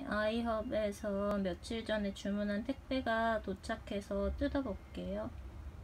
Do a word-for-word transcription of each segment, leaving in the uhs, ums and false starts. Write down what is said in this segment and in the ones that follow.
아이헙에서 며칠 전에 주문한 택배가 도착해서 뜯어볼게요.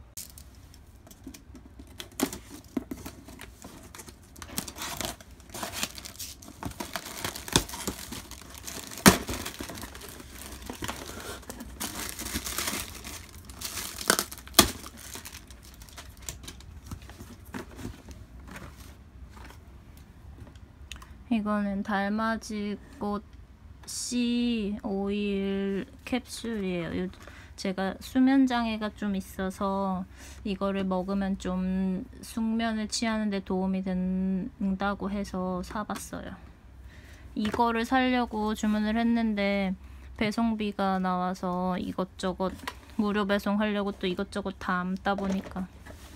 이거는 달맞이꽃 씨 오일 캡슐이에요. 제가 수면장애가 좀 있어서 이거를 먹으면 좀 숙면을 취하는 데 도움이 된다고 해서 사봤어요. 이거를 사려고 주문을 했는데 배송비가 나와서 이것저것 무료 배송하려고 또 이것저것 다 담다 보니까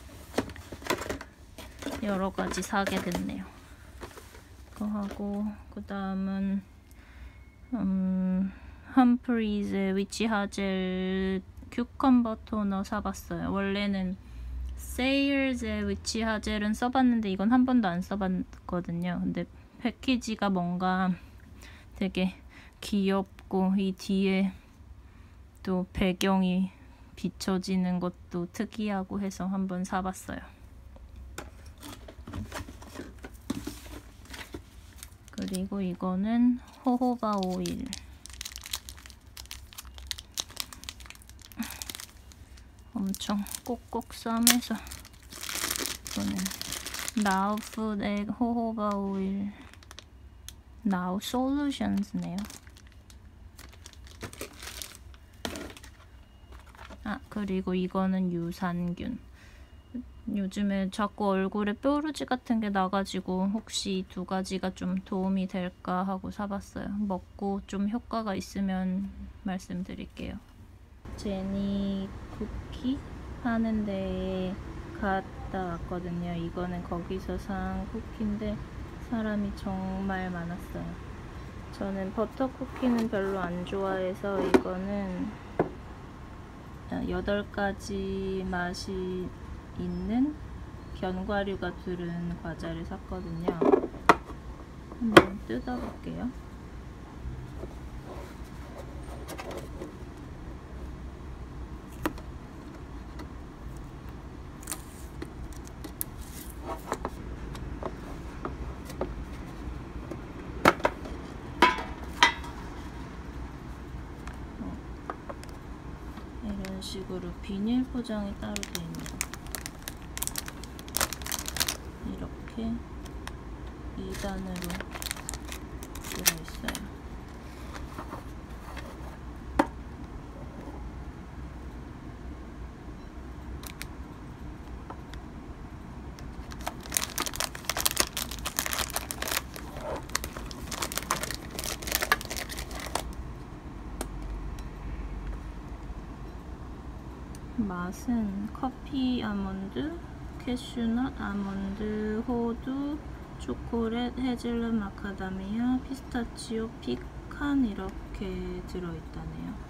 여러 가지 사게 됐네요. 그거 하고 그 다음은 음, 험프리즈의 위치 하젤 큐컴버 토너 사봤어요. 원래는 세일즈의 위치 하젤은 써봤는데 이건 한 번도 안 써봤거든요. 근데 패키지가 뭔가 되게 귀엽고 이 뒤에 또 배경이 비춰지는 것도 특이하고 해서 한번 사봤어요. 그리고 이거는 호호바 오일. 엄청 꼭꼭 싸매서 이거는 나우푸드의 호호바 오일 나우 솔루션스네요. 아 그리고 이거는 유산균. 요즘에 자꾸 얼굴에 뾰루지 같은 게 나가지고 혹시 이 두 가지가 좀 도움이 될까 하고 사봤어요. 먹고 좀 효과가 있으면 말씀드릴게요. 제니 쿠키 하는 데에 갔다 왔거든요. 이거는 거기서 산 쿠키인데 사람이 정말 많았어요. 저는 버터 쿠키는 별로 안 좋아해서 이거는 여덟 가지 맛이 있는 견과류가 들은 과자를 샀거든요. 한번 뜯어볼게요. 이런 식으로 비닐 포장이 따로 되어 있네요. 이렇게 이 단으로 들어있어요. 맛은 커피 아몬드, 캐슈넛, 아몬드, 호두, 초콜릿, 헤즐넛, 마카다미아, 피스타치오, 피칸 이렇게 들어있다네요.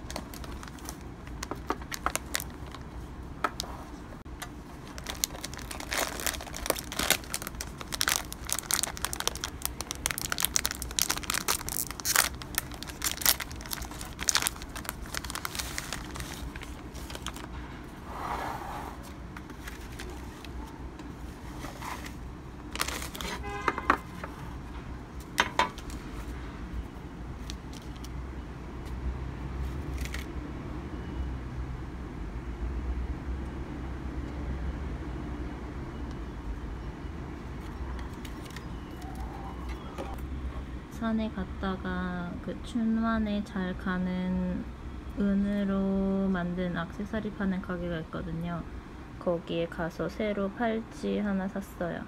산에 갔다가 그 춘환에 잘 가는 은으로 만든 액세서리 파는 가게가 있거든요. 거기에 가서 새로 팔찌 하나 샀어요.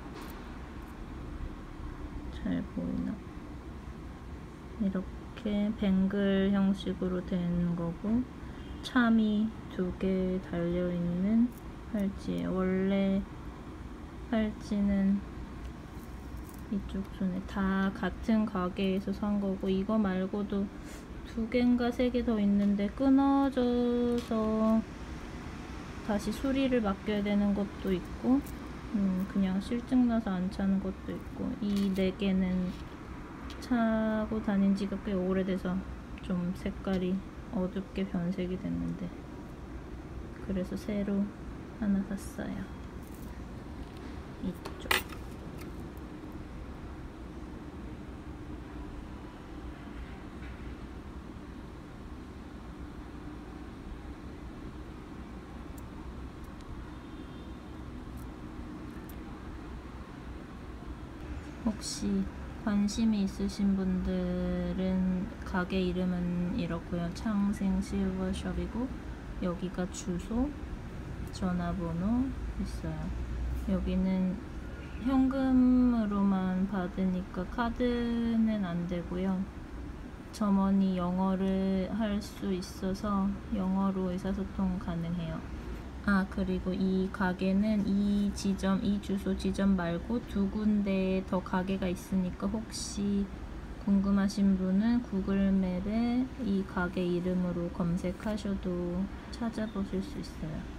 잘 보이나? 이렇게 뱅글 형식으로 된 거고 참이 두 개 달려있는 팔찌예요. 원래 팔찌는 이쪽 손에 다 같은 가게에서 산 거고 이거 말고도 두 개인가 세 개 더 있는데 끊어져서 다시 수리를 맡겨야 되는 것도 있고 음, 그냥 실증나서 안 차는 것도 있고 이 네 개는 차고 다닌 지가 꽤 오래돼서 좀 색깔이 어둡게 변색이 됐는데 그래서 새로 하나 샀어요. 이쪽. 혹시 관심이 있으신 분들은 가게 이름은 이렇고요. 창생 실버숍이고 여기가 주소, 전화번호 있어요. 여기는 현금으로만 받으니까 카드는 안 되고요. 점원이 영어를 할 수 있어서 영어로 의사소통 가능해요. 아, 그리고 이 가게는 이 지점, 이 주소 지점 말고 두 군데 더 가게가 있으니까 혹시 궁금하신 분은 구글맵에 이 가게 이름으로 검색하셔도 찾아보실 수 있어요.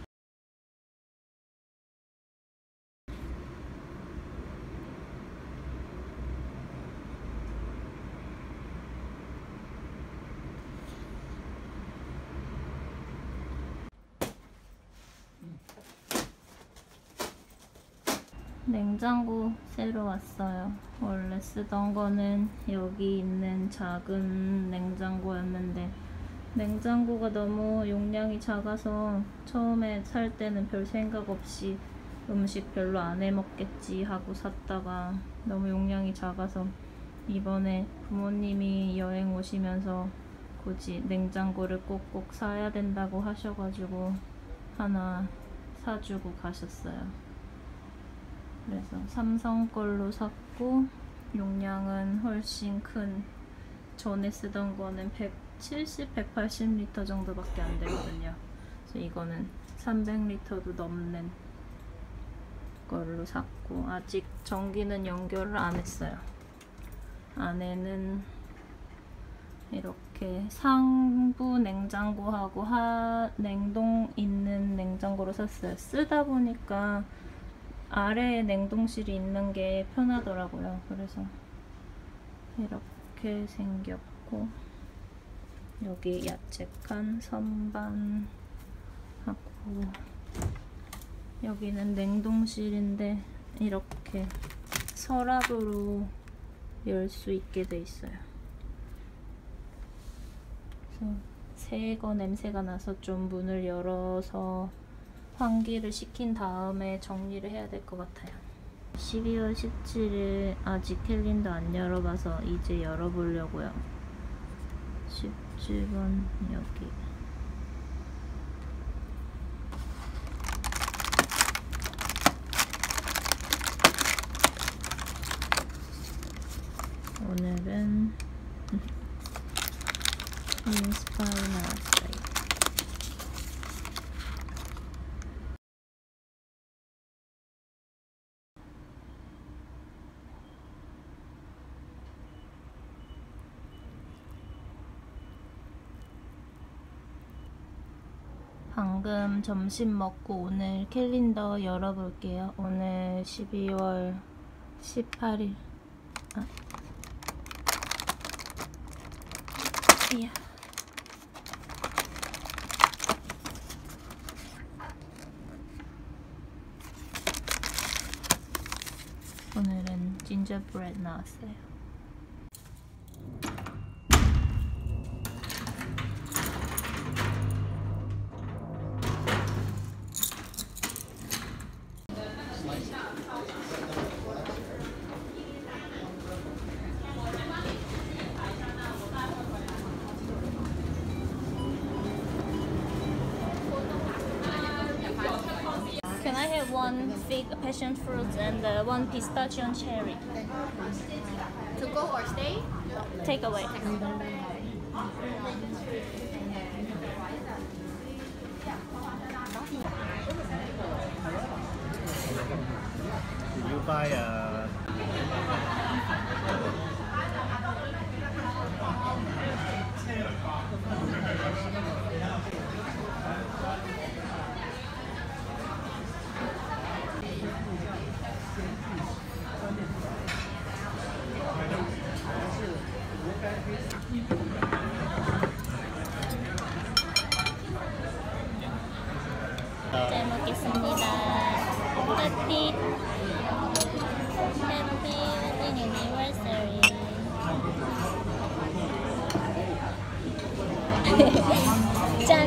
냉장고 새로 왔어요. 원래 쓰던 거는 여기 있는 작은 냉장고였는데 냉장고가 너무 용량이 작아서 처음에 살 때는 별 생각 없이 음식 별로 안 해먹겠지 하고 샀다가 너무 용량이 작아서 이번에 부모님이 여행 오시면서 굳이 냉장고를 꼭꼭 사야 된다고 하셔가지고 하나 사주고 가셨어요. 그래서 삼성 걸로 샀고 용량은 훨씬 큰, 전에 쓰던 거는 백칠십, 백팔십 리터 정도밖에 안 되거든요. 그래서 이거는 삼백 리터도 넘는 걸로 샀고 아직 전기는 연결을 안 했어요. 안에는 이렇게 상부 냉장고하고 하 냉동 있는 냉장고로 샀어요. 쓰다 보니까 아래에 냉동실이 있는 게 편하더라고요. 그래서 이렇게 생겼고 여기 야채칸 선반 하고 여기는 냉동실인데 이렇게 서랍으로 열 수 있게 돼 있어요. 그래서 새거 냄새가 나서 좀 문을 열어서 환기를 시킨 다음에 정리를 해야 될 것 같아요. 십이월 십칠일 아직 캘린더 안 열어봐서 이제 열어보려고요. 십칠 번 여기. 오늘은 인스파이 나왔어요. 방금 점심 먹고 오늘 캘린더 열어볼게요. 오늘 십이월 십팔일. 아. 이야. 오늘은 진저브레드 나왔어요. Can I have one fig passion fruit and uh, one pistachio and cherry? To go or stay? Take away. Did you buy a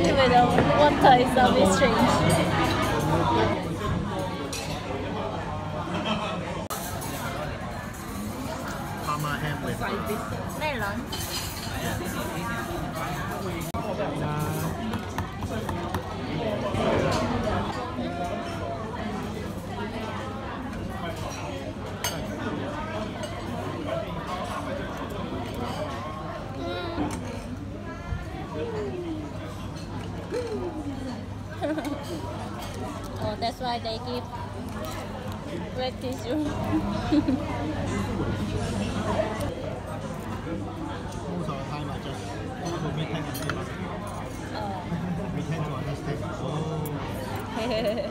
with the water is a bit strange. Parma ham with 멜론. Oh, that's why they give wet tissue. most of the time I just go to meeting and say nothing. Oh. Pretend to understand. Oh.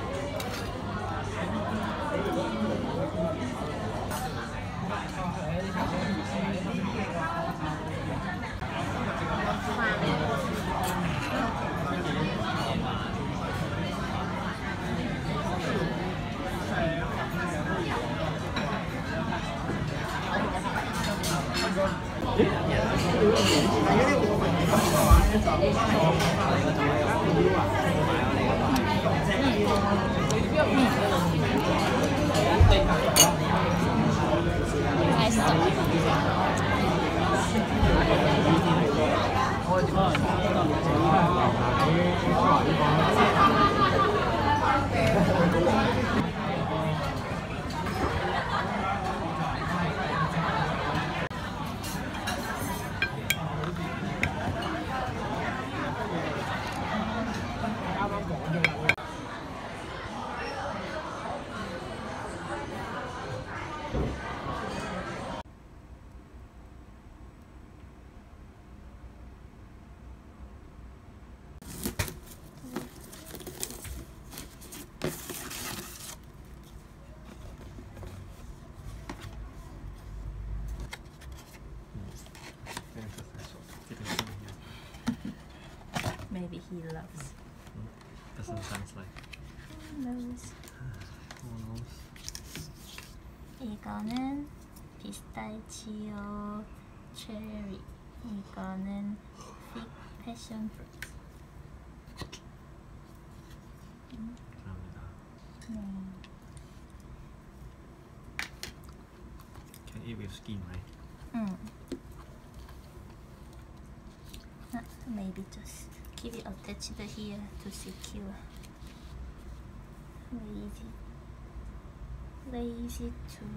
Maybe he loves. Doesn't sound like. Who knows? Who knows? 이거는 피스타치오 체리. 이거는 픽 패션 프루트. 감사합니다. 네. Can eat with skin, right? 응. 아, maybe just keep it attached here to secure. Lazy. Lazy to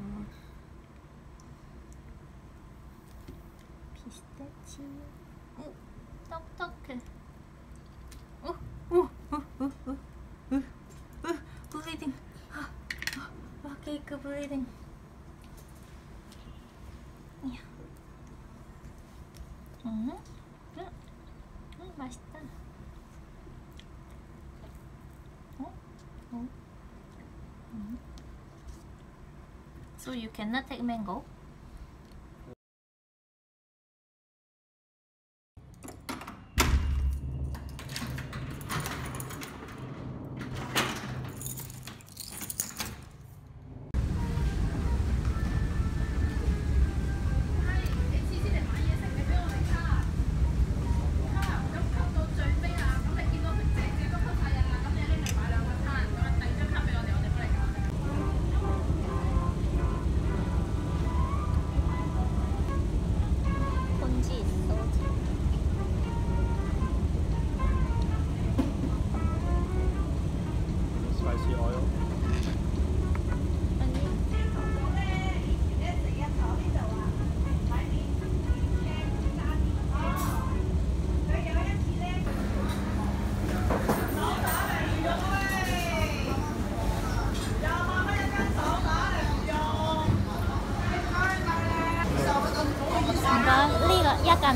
피스타치오. 오, 딱딱해. 오, 오, 오, 오, 오, 오, 오, 블리딩. 아, 아, 케이크 블리딩. 이야. 음, 음, 음, 맛있다. 어? 어? 음. So you cannot take mango? Spicy oil. 이거 이거 약간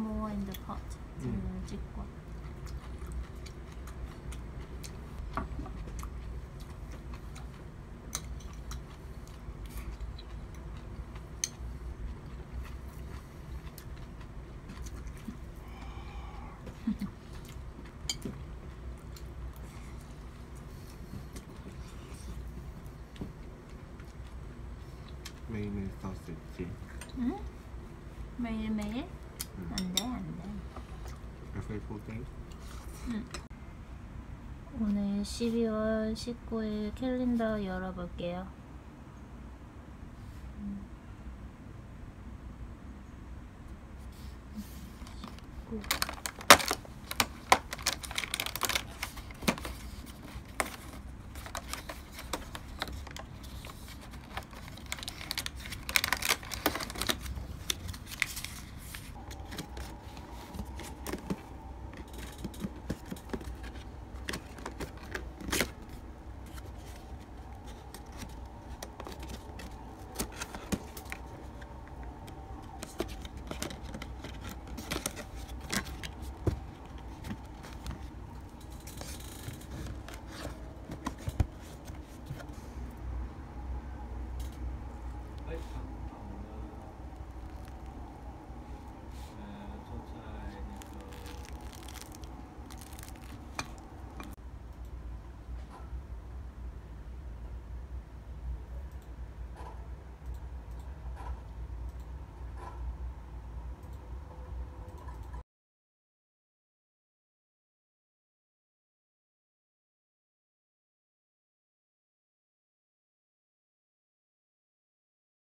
more in the pot. 음. 찍고. 매일매일 소시지. 응? 매일매일? 음. 안 돼, 안 돼. Every four days. 오늘 십이월 십구일 캘린더 열어볼게요.